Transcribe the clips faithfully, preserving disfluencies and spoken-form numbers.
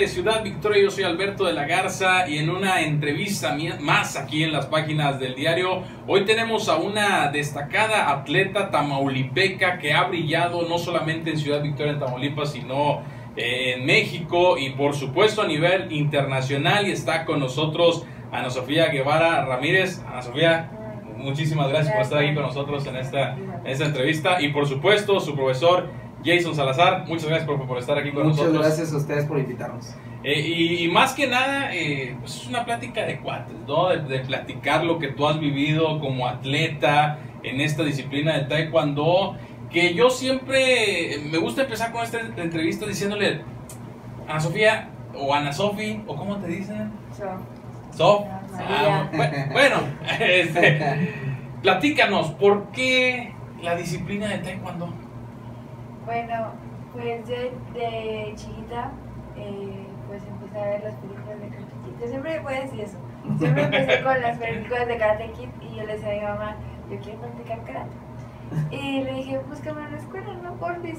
de Ciudad Victoria, yo soy Alberto de la Garza y en una entrevista más aquí en las páginas del diario, hoy tenemos a una destacada atleta tamaulipeca que ha brillado no solamente en Ciudad Victoria, en Tamaulipas, sino en México y por supuesto a nivel internacional, y está con nosotros Ana Sofía Guevara Ramírez. Ana Sofía, muchísimas gracias por estar aquí con nosotros en esta, en esta entrevista, y por supuesto su profesor Jason Salazar. Muchas gracias por, por estar aquí con Muchas nosotros. Muchas gracias a ustedes por invitarnos. Eh, y, y más que nada, eh, pues es una plática de cuates, ¿no? De, de platicar lo que tú has vivido como atleta en esta disciplina del taekwondo, que yo siempre me gusta empezar con esta entrevista diciéndole, Ana Sofía, o Ana Sofi, o ¿cómo te dicen? So. Sof. Ah, bueno, este, platícanos, ¿por qué la disciplina del taekwondo? Bueno, pues yo de chiquita, eh, pues empecé a ver las películas de Karate Kid. Yo siempre voy a decir eso. Siempre empecé con las películas de Karate Kid y yo le decía a mi mamá, yo quiero practicar karate. Y le dije, búscame una escuela, ¿no? Porfis.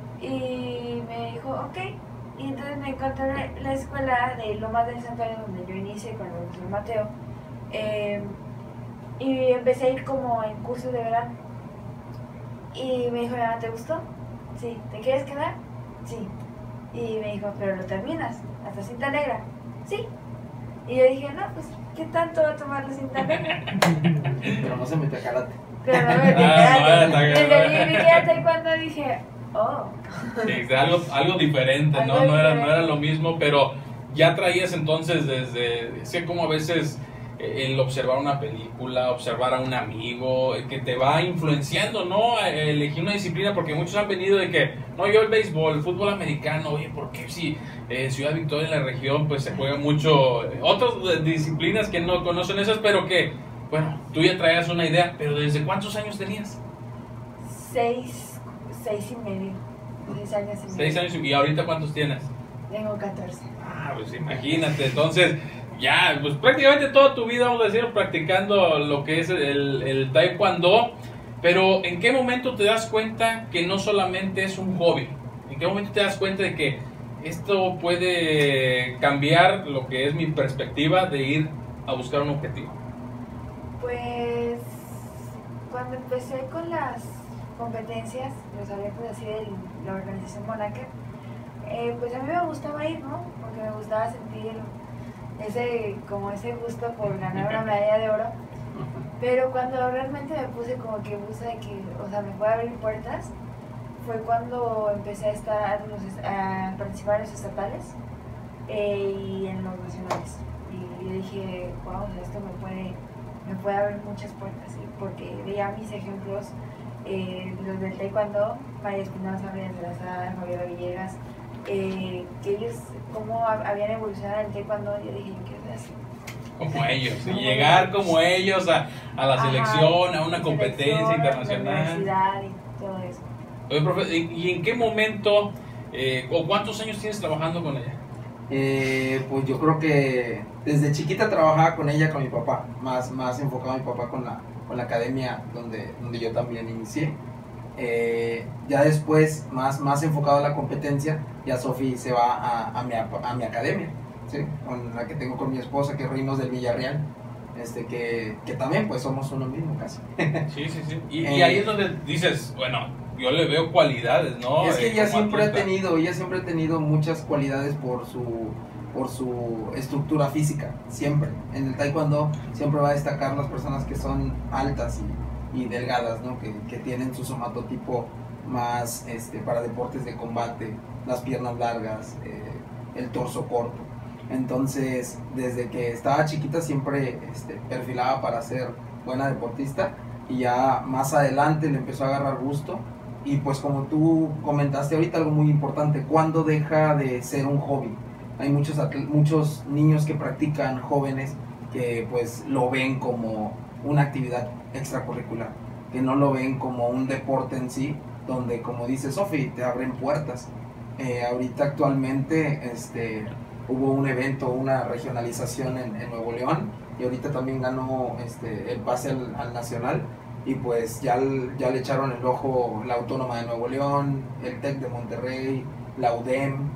Y me dijo, ok. Y entonces me encontré la escuela de Lomas del Santuario, donde yo inicié con el profesor Mateo. Eh, y empecé a ir como en cursos de verano. Y me dijo, ¿te gustó? Sí. ¿Te quieres quedar? Sí. Y me dijo, ¿pero lo terminas? ¿Hasta cinta negra? Sí. Y yo dije, no, pues, ¿qué tanto va a tomar la cinta negra? Pero no se mete a karate. Pero no me metí a karate. Desde mi karate cuando dije, oh. Sí, algo, algo diferente, ¿no? Algo No era, diferente. no era lo mismo, pero ya traías entonces desde, es que como a veces el observar una película, observar a un amigo, que te va influenciando, ¿no? Elegir una disciplina, porque muchos han venido de que, no, yo el béisbol, el fútbol americano, oye, ¿por qué si en Ciudad Victoria, en la región, pues se juega mucho, otras disciplinas que no conocen esas, pero que, bueno, tú ya traías una idea, pero ¿desde cuántos años tenías? Seis, seis y medio. Seis años y medio. Seis años, y ahorita ¿cuántos tienes? Tengo catorce. Ah, pues imagínate, entonces ya, pues prácticamente toda tu vida, vamos a decir, practicando lo que es el, el taekwondo. Pero ¿en qué momento te das cuenta que no solamente es un hobby? ¿En qué momento te das cuenta de que esto puede cambiar lo que es mi perspectiva de ir a buscar un objetivo? Pues cuando empecé con las competencias, los abiertos así de la organización Monaca, eh, pues a mí me gustaba ir, ¿no? Porque me gustaba sentir ese, como ese gusto por ganar una medalla de oro. Pero cuando realmente me puse como que puse de que, o sea, me fue a abrir puertas, fue cuando empecé a estar en los, a participar en los estatales eh, y en los nacionales. Y yo dije, wow, o sea, esto me puede, me puede abrir muchas puertas, ¿sí? Porque veía mis ejemplos, eh, los del taekwondo, María Espinosa, María Salazar, Fabiola Villegas, eh, que ellos, cómo habían evolucionado en el taekwondo. Yo dije, yo quiero ser así. Como ellos, y llegar como ellos a, a la selección, Ajá, a una competencia internacional. La universidad y todo eso. Oye, profe, ¿y en qué momento, eh, o cuántos años tienes trabajando con ella? Eh, pues yo creo que desde chiquita trabajaba con ella, con mi papá, más, más enfocado a mi papá con la, con la academia donde, donde yo también inicié. Eh, ya después, más, más enfocado a la competencia, ya Sofi se va a, a, mi, a mi academia, ¿sí? Con la que tengo con mi esposa, que es Reinos del Villarreal, este, que, que también pues somos uno mismo casi. Sí, sí, sí. Y, eh, y ahí es donde dices, bueno, yo le veo cualidades, ¿no? Es que eh, ella siempre atleta. ha tenido, ella siempre ha tenido muchas cualidades por su, por su estructura física, siempre. En el taekwondo siempre va a destacar las personas que son altas y, y delgadas, ¿no? Que, que tienen su somatotipo más este, para deportes de combate, las piernas largas, eh, el torso corto. Entonces, desde que estaba chiquita siempre este, perfilaba para ser buena deportista, y ya más adelante le empezó a agarrar gusto. Y pues como tú comentaste ahorita, algo muy importante, ¿cuándo deja de ser un hobby? Hay muchos, muchos niños que practican, jóvenes, que pues lo ven como una actividad extracurricular, que no lo ven como un deporte en sí, donde, como dice Sofi, te abren puertas. Eh, ahorita actualmente este, hubo un evento, una regionalización en, en Nuevo León, y ahorita también ganó este, el pase al, al nacional, y pues ya, ya le echaron el ojo la Autónoma de Nuevo León, el TEC de Monterrey, la U D E M,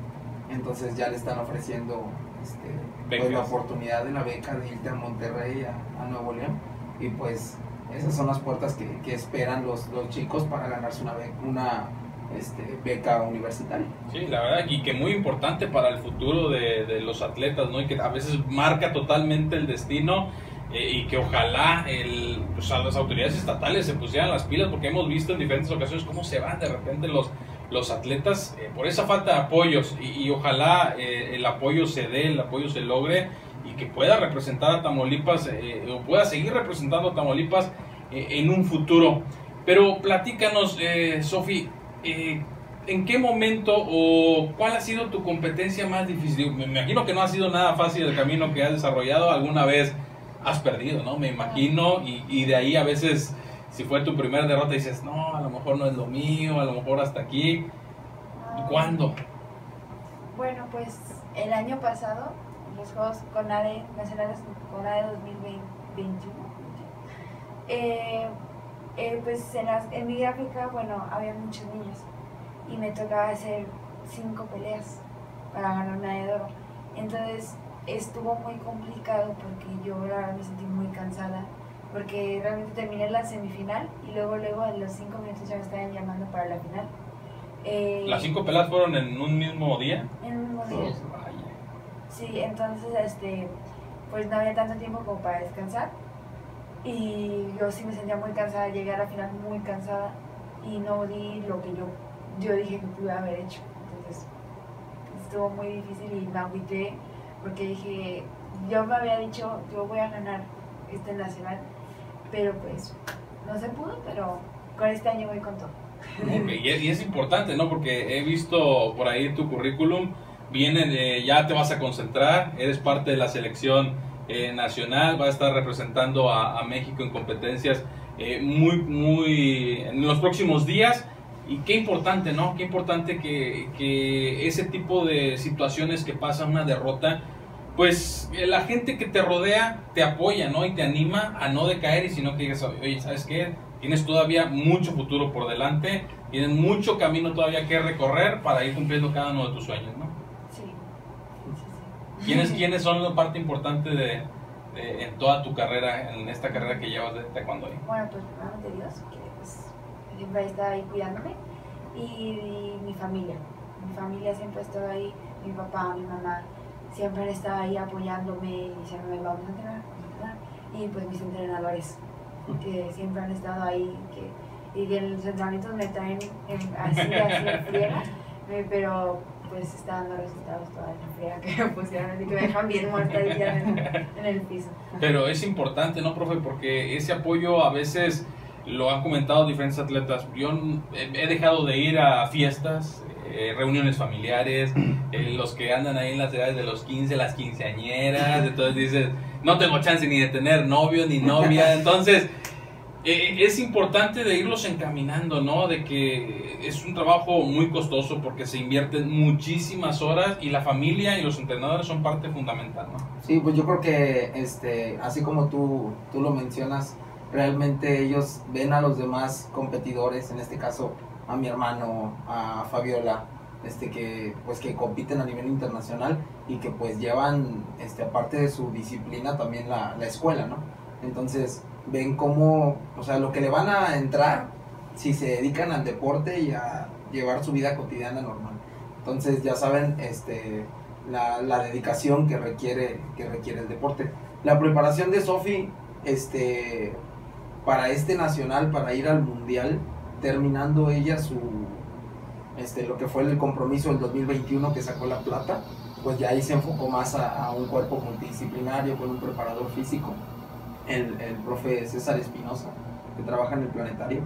entonces ya le están ofreciendo este, pues, Becas. la oportunidad de la beca de irte a Monterrey, a, a Nuevo León, y pues esas son las puertas que, que esperan los, los chicos para ganarse una, be una este, beca universitaria. Sí, la verdad, y que muy importante para el futuro de, de los atletas, ¿no? Y que a veces marca totalmente el destino, eh, y que ojalá el, pues, a las autoridades estatales se pusieran las pilas, porque hemos visto en diferentes ocasiones cómo se van de repente los, los atletas eh, por esa falta de apoyos, y, y ojalá eh, el apoyo se dé, el apoyo se logre, y que pueda representar a Tamaulipas, eh, o pueda seguir representando a Tamaulipas eh, en un futuro. Pero platícanos, eh, Sofi, eh, ¿en qué momento o cuál ha sido tu competencia más difícil? Me imagino que no ha sido nada fácil el camino que has desarrollado. Alguna vez has perdido, ¿no? Me imagino, y, y de ahí a veces, si fue tu primera derrota, dices, no, a lo mejor no es lo mío, a lo mejor hasta aquí. ¿Cuándo? Bueno, pues el año pasado, los Juegos CONADE Nacionales CONADE dos mil veintiuno, eh, eh, pues en, las, en mi gráfica, bueno, había muchos niños y me tocaba hacer cinco peleas para ganar una de oro. Entonces estuvo muy complicado porque yo la verdad me sentí muy cansada, porque realmente terminé la semifinal y luego luego en los cinco minutos ya me estaban llamando para la final. Eh, ¿Las cinco peleas fueron en un mismo día? En un mismo día. Oh, vaya. Sí, entonces este, pues no había tanto tiempo como para descansar y yo sí me sentía muy cansada, llegué a la final muy cansada y no di lo que yo, yo dije que pude haber hecho. Entonces estuvo muy difícil y me agüité porque dije, yo me había dicho, yo voy a ganar este nacional, pero pues no se pudo, pero con este año voy con todo. Okay, y, es, y es importante, ¿no? Porque he visto por ahí tu currículum, vienen, eh, ya te vas a concentrar, eres parte de la selección eh, nacional, vas a estar representando a, a México en competencias eh, muy, muy, en los próximos días. Y qué importante, ¿no? Qué importante que, que ese tipo de situaciones que pasa una derrota, pues eh, la gente que te rodea te apoya, ¿no? Y te anima a no decaer, y sino que digas, oye, ¿sabes qué? Tienes todavía mucho futuro por delante, tienes mucho camino todavía que recorrer para ir cumpliendo cada uno de tus sueños, ¿no? Sí. Sí, sí. ¿Quiénes, ¿quiénes son la parte importante de, de, en toda tu carrera, en esta carrera que llevas de taekwondo? Bueno, pues primeramente Dios, que pues siempre está ahí cuidándome, y, y mi familia. Mi familia siempre ha estado ahí, mi papá, mi mamá, siempre han estado ahí apoyándome y diciéndome, vamos a entrenar, vamos a entrenar. Y pues mis entrenadores, que siempre han estado ahí, que, y que en los entrenamientos me traen en, así, así en friega, eh, pero pues está dando resultados toda la friega que me pusieron, así que me dejan bien muerta ahí ya en, en el piso. Pero es importante, ¿no, profe? Porque ese apoyo a veces, lo han comentado diferentes atletas, yo he dejado de ir a fiestas, eh, reuniones familiares, eh, los que andan ahí en las edades de los quince, las quinceañeras, entonces dices, no tengo chance ni de tener novio ni novia, entonces eh, es importante de irlos encaminando, ¿no? De que es un trabajo muy costoso porque se invierten muchísimas horas y la familia y los entrenadores son parte fundamental, ¿no? Sí, pues yo creo que este, así como tú, tú lo mencionas, realmente ellos ven a los demás competidores, en este caso a mi hermano, a Fabiola, este que pues que compiten a nivel internacional y que pues llevan este aparte de su disciplina también la, la escuela, ¿no? Entonces ven cómo, o sea, lo que le van a entrar si se dedican al deporte y a llevar su vida cotidiana normal. Entonces ya saben este la, la dedicación que requiere que requiere el deporte. La preparación de Sofi este para este nacional, para ir al mundial, terminando ella su este lo que fue el compromiso del dos mil veintiuno que sacó la plata, pues ya ahí se enfocó más a, a un cuerpo multidisciplinario con un preparador físico, el, el profe César Espinosa, que trabaja en el planetario.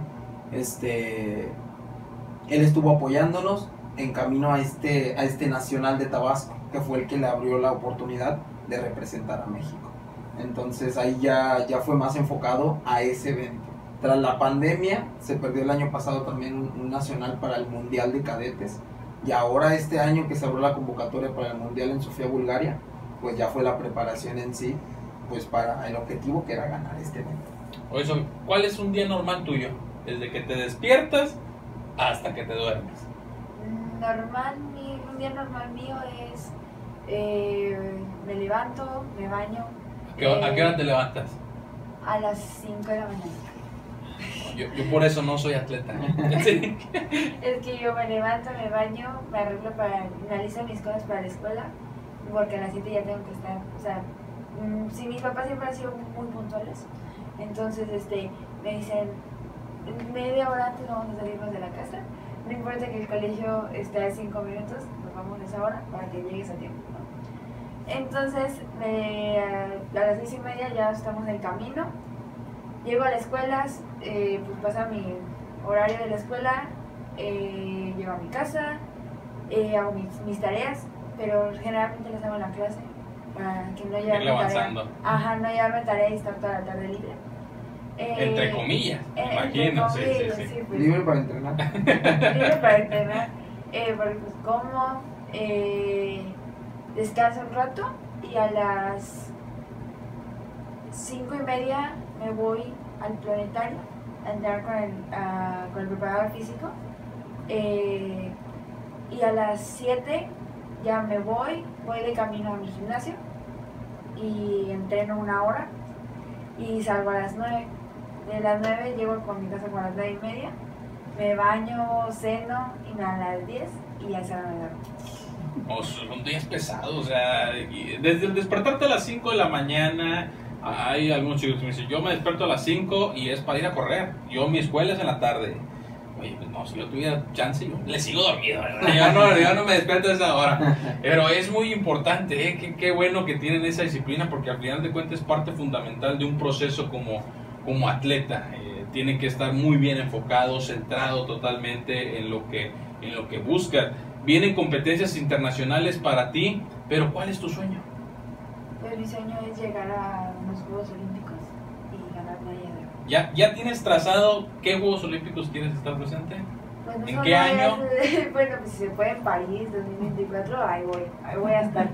Este él estuvo apoyándonos en camino a este a este nacional de Tabasco, que fue el que le abrió la oportunidad de representar a México. Entonces ahí ya, ya fue más enfocado a ese evento. Tras la pandemia se perdió el año pasado también un, un nacional para el Mundial de Cadetes, y ahora este año que se abrió la convocatoria para el Mundial en Sofía, Bulgaria, pues ya fue la preparación en sí, pues para el objetivo que era ganar este evento. Oye, Sofi, ¿cuál es un día normal tuyo? Desde que te despiertas hasta que te duermes. normal, mi, un día normal mío es, eh, me levanto, me baño. ¿A qué, ¿A qué hora te levantas? A las cinco de la mañana. Yo, yo por eso no soy atleta. Sí. Es que yo me levanto, me baño, me arreglo para, me alisto mis cosas para la escuela, porque a las siete ya tengo que estar, o sea, mmm, si mis papás siempre han sido muy puntuales, entonces este, me dicen, media hora antes vamos a salirnos de la casa, no importa que el colegio esté a cinco minutos, nos vamos a esa hora para que llegues a tiempo, ¿no? Entonces, me, a las seis y media ya estamos en camino. Llego a la escuela, eh, pues pasa mi horario de la escuela, eh, llego a mi casa, eh, hago mis, mis tareas, pero generalmente las hago en la clase para que no llevarme tarea. Ajá, no llevarme tarea y estar toda la tarde libre. Eh, entre comillas, eh, imagino, entre comillas, sí, sí, sí. sí, pues, Libre para entrenar. libre para entrenar, eh, porque pues como, eh, descanso un rato y a las cinco y media me voy al planetario a entrar con el, a, con el preparador físico, eh, y a las siete ya me voy, voy de camino a mi gimnasio y entreno una hora y salgo a las nueve. De las nueve llego con mi casa con las nueve y media, me baño, ceno y me dan las diez y ya se van a dormir. Oh, son días pesados, o sea, desde el despertarte a las cinco de la mañana. Hay algunos chicos que me dicen, yo me despierto a las cinco y es para ir a correr. Yo, mi escuela es en la tarde. Oye, pues no, si yo tuviera chance, yo le sigo dormido, ¿verdad? Yo no, yo no me despierto a esa hora. Pero es muy importante, ¿eh? Qué, qué bueno que tienen esa disciplina, porque al final de cuentas es parte fundamental de un proceso como, como atleta. Eh, tiene que estar muy bien enfocado, centrado totalmente en lo que, en lo que busca. Vienen competencias internacionales para ti, pero ¿cuál es tu sueño? Pues mi sueño es llegar a unos Juegos Olímpicos y ganar medalla de oro. ¿Ya, ¿Ya tienes trazado qué Juegos Olímpicos quieres estar presente? Pues no ¿En solo qué año? Es, bueno, pues si se puede en París dos mil veinticuatro, ahí voy, ahí voy a estar.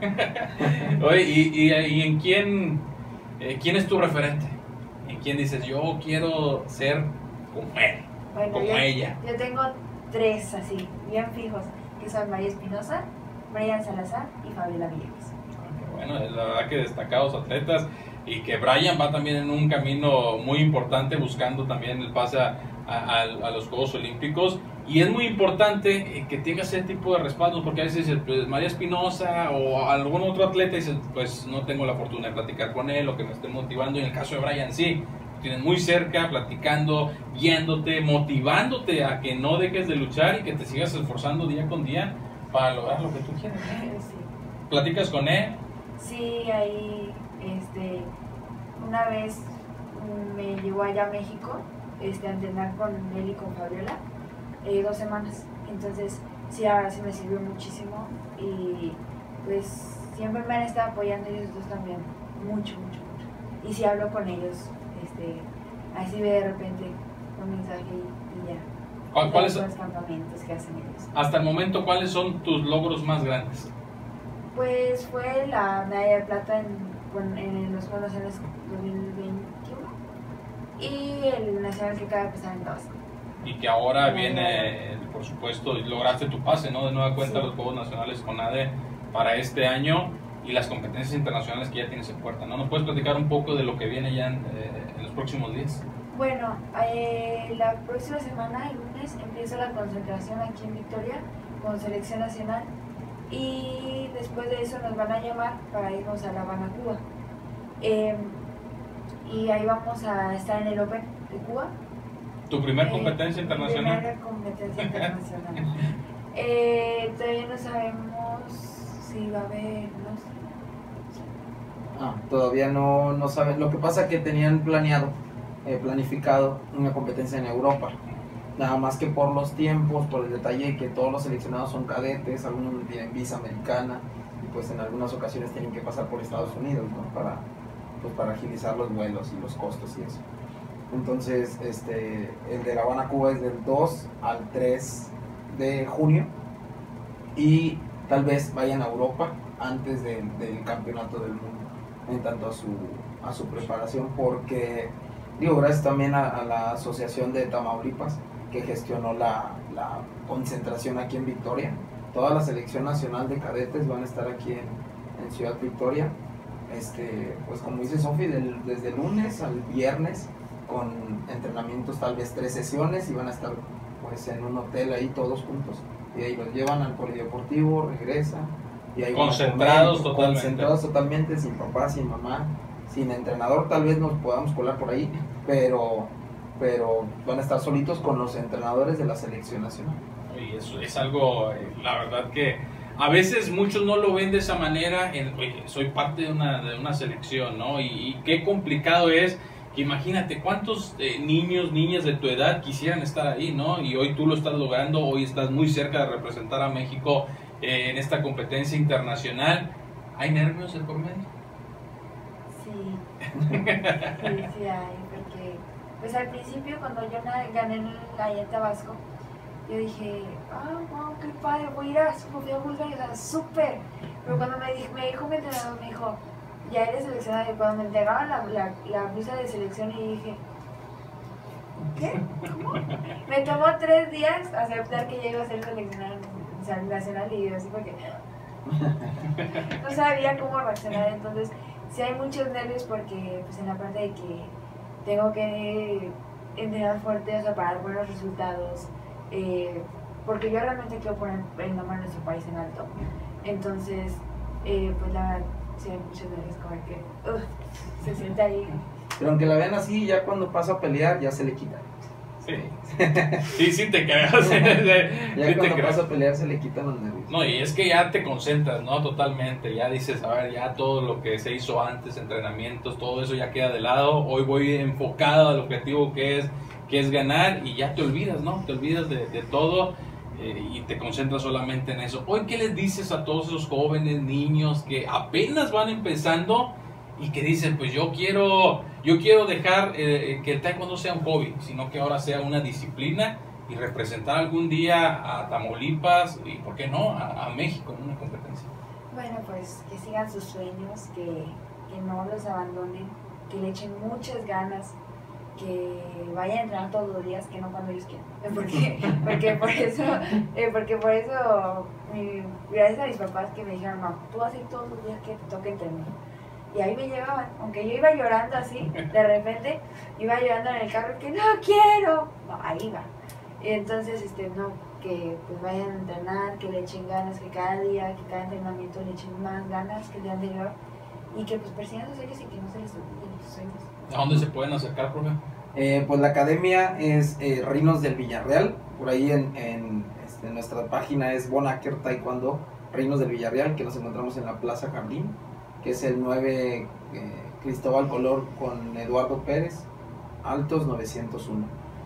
Oye, ¿y, y, y en quién, eh, quién es tu referente? ¿En quién dices, yo quiero ser como él, Bueno, como yo, ella? yo tengo tres así, bien fijos, que son María Espinosa, Brian Salazar y Fabiola Villegas. Bueno, es la verdad que destacados atletas, y que Brian va también en un camino muy importante buscando también el pase a, a, a los Juegos Olímpicos, y es muy importante que tengas ese tipo de respaldos, porque a veces dices, pues, María Espinosa o algún otro atleta, y dices, pues no tengo la fortuna de platicar con él o que me esté motivando, y en el caso de Brian sí, tienes muy cerca, platicando, guiándote, motivándote a que no dejes de luchar y que te sigas esforzando día con día para lograr lo que tú quieres. Sí. ¿Platicas con él? Sí, ahí, este, una vez me llevó allá a México, este, a entrenar con él y con Fabiola, eh, dos semanas. Entonces, sí, ahora sí me sirvió muchísimo y pues siempre me han estado apoyando ellos dos también, mucho, mucho, mucho. Y sí hablo con ellos, este, así ve de repente un mensaje y, y ya. ¿Cuál, ¿Cuáles son los campamentos que hacen ellos? Hasta el momento, ¿cuáles son tus logros más grandes? Pues fue la medalla de plata en, bueno, en los Juegos Nacionales dos mil veintiuno y el nacional que acaba de empezar en Tabasco. Y que ahora viene, por supuesto, lograste tu pase, ¿no? De nueva cuenta Sí. a los Juegos Nacionales con A D E para este año y las competencias internacionales que ya tienes en puerta, ¿no? ¿Nos puedes platicar un poco de lo que viene ya en, eh, en los próximos días? Bueno, eh, la próxima semana, el lunes, empieza la concentración aquí en Victoria con selección nacional y después de eso nos van a llamar para irnos a La Habana, Cuba. Eh, y ahí vamos a estar en el Open de Cuba. ¿Tu primer Eh, competencia internacional? Primera competencia internacional. eh, todavía no sabemos si va a haber, no sé. Ah, todavía no, no saben. Lo que pasa es que tenían planeado, eh, planificado una competencia en Europa. Nada más que por los tiempos, por el detalle que todos los seleccionados son cadetes, algunos no tienen visa americana y pues en algunas ocasiones tienen que pasar por Estados Unidos, ¿no? Para, pues para agilizar los vuelos y los costos y eso. Entonces, este, el de La Habana, Cuba es del dos al tres de junio y tal vez vayan a Europa antes de, del campeonato del mundo, en tanto a su, a su preparación, porque, digo, gracias también a, a la Asociación de Tamaulipas, que gestionó la, la concentración aquí en Victoria, toda la selección nacional de cadetes van a estar aquí en, en Ciudad Victoria. Este, pues como dice Sofi, del, desde el lunes al viernes, con entrenamientos tal vez tres sesiones, y van a estar pues en un hotel ahí todos juntos, y ahí los llevan al polideportivo, regresan, y ahí concentrados comer, totalmente. Concentrados totalmente, sin papá, sin mamá, sin entrenador, tal vez nos podamos colar por ahí, pero, pero van a estar solitos con los entrenadores de la selección nacional. Y eso es algo, la verdad que a veces muchos no lo ven de esa manera, en, oye, soy parte de una, de una selección, ¿no? Y, y qué complicado es, que imagínate cuántos eh, niños, niñas de tu edad quisieran estar ahí, ¿no? Y hoy tú lo estás logrando, hoy estás muy cerca de representar a México eh, en esta competencia internacional. ¿Hay nervios de por medio? Sí, sí, sí hay, porque pues al principio cuando yo gané la en Tabasco, yo dije, ah, wow, qué padre, voy a ir a, voy a Bulgaria, o sea, súper. Pero cuando me dijo, me dijo mi entrenador, me dijo, ya eres seleccionado. Y cuando me entregaban la, la, la visa de selección, y dije, ¿qué? ¿Cómo? Me tomó tres días aceptar que ya iba a ser seleccionado nacional, y yo así porque no sabía cómo reaccionar. Entonces, sí hay muchos nervios porque, pues, en la parte de que tengo que entrenar fuerte, o sea, para dar buenos resultados. Eh, porque yo realmente quiero poner el nombre de nuestro país en alto. Entonces, eh, pues la verdad, sí hay muchos nervios, como que uh, se siente ahí. Pero aunque la vean así, ya cuando pasa a pelear, ya se le quita. Sí, sí, sí te creo. Sí, ya sí cuando te pasa creo. a pelear, se le quitan los nervios. No, y es que ya te concentras, ¿no? Totalmente, ya dices, a ver, ya todo lo que se hizo antes, entrenamientos, todo eso ya queda de lado. Hoy voy enfocado al objetivo que es, que es ganar, y ya te olvidas, ¿no? Te olvidas de, de todo. Eh, y te concentras solamente en eso. Hoy, ¿qué les dices a todos esos jóvenes, niños que apenas van empezando y que dicen, pues yo quiero, yo quiero dejar eh, que el taekwondo sea un hobby, sino que ahora sea una disciplina y representar algún día a Tamaulipas y, ¿por qué no?, a, a México en una competencia? Bueno, pues que sigan sus sueños, que, que no los abandonen, que le echen muchas ganas, que vayan a entrenar todos los días, que no cuando ellos quieran, porque, porque por eso, eh, porque por eso mi, gracias a mis papás que me dijeron, no, tú vas a ir todos los días que te toque entrenar, y ahí me llevaban, aunque yo iba llorando así, de repente iba llorando en el carro, que no quiero, no, ahí va, y entonces, este, no, que pues vayan a entrenar, que le echen ganas, que cada día, que cada entrenamiento le echen más ganas que el día anterior, y que pues persigan sus sueños y que no se les olviden sus sueños. ¿A dónde se pueden acercar, profe? Eh, pues la academia es eh, Reinos del Villarreal, por ahí en, en, este, en nuestra página es Bonacker Taekwondo Reinos del Villarreal, que nos encontramos en la Plaza Jardín, que es el nueve eh, Cristóbal Color con Eduardo Pérez, Altos novecientos uno.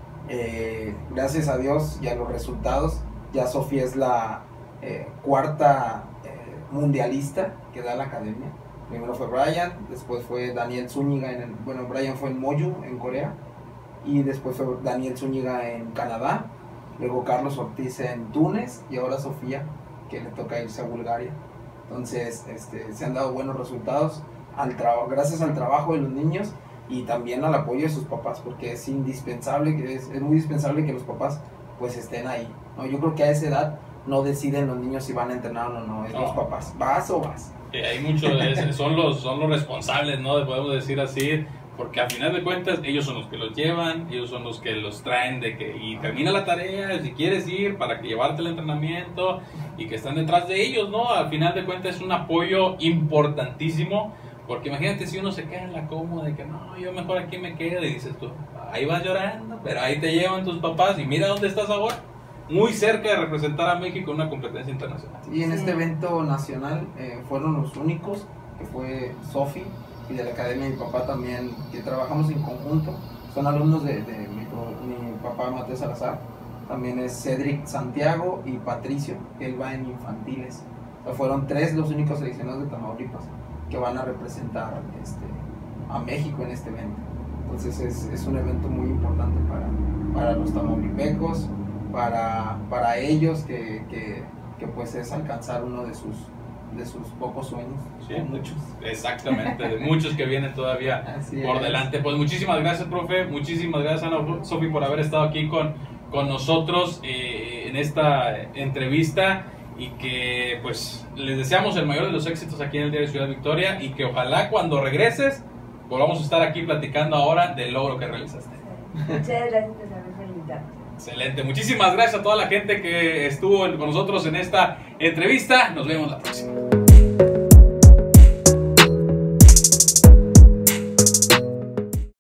Eh, gracias a Dios y a los resultados, ya Sofía es la eh, cuarta eh, mundialista que da la academia. Primero fue Brian, después fue Daniel Zúñiga, en el, bueno, Brian fue en Moyu, en Corea, y después fue Daniel Zúñiga en Canadá, luego Carlos Ortiz en Túnez, y ahora Sofía, que le toca irse a Bulgaria. Entonces, este, se han dado buenos resultados al trabajo, gracias al trabajo de los niños y también al apoyo de sus papás, porque es indispensable, que es, es muy indispensable que los papás pues estén ahí, ¿no? Yo creo que a esa edad no deciden los niños si van a entrenar o no, es no. los papás, ¿vas o vas? Eh, hay muchos, es, son, los, son los responsables, ¿no? Podemos decir así, porque al final de cuentas ellos son los que los llevan, ellos son los que los traen de que, y termina la tarea, si quieres ir, para que llevarte el entrenamiento, y que están detrás de ellos, ¿no? Al final de cuentas es un apoyo importantísimo, porque imagínate si uno se queda en la cómoda de que no, yo mejor aquí me quedo, y dices tú, ahí vas llorando, pero ahí te llevan tus papás, y mira dónde estás ahora, muy cerca de representar a México en una competencia internacional. Y en este evento nacional eh, fueron los únicos, que fue Sofi, y de la academia mi papá también, que trabajamos en conjunto, son alumnos de, de mi, mi papá Mateo Salazar, también es Cedric Santiago y Patricio, que él va en infantiles. O sea, fueron tres los únicos seleccionados de Tamaulipas que van a representar este, a México en este evento. Entonces es, es un evento muy importante para, para los tamaulipecos, para, para ellos que, que, que pues es alcanzar uno de sus, de sus pocos sueños, sí, muchos. Exactamente, de muchos que vienen todavía Así por es. delante. Pues muchísimas gracias, profe, muchísimas gracias, Ana Sofi, por haber estado aquí con, con nosotros eh, en esta entrevista. y que pues les deseamos el mayor de los éxitos aquí en el Diario Ciudad Victoria y que ojalá cuando regreses volvamos a estar aquí platicando ahora del logro que realizaste. Muchas gracias por haberme invitado. Excelente, muchísimas gracias a toda la gente que estuvo con nosotros en esta entrevista. Nos vemos la próxima.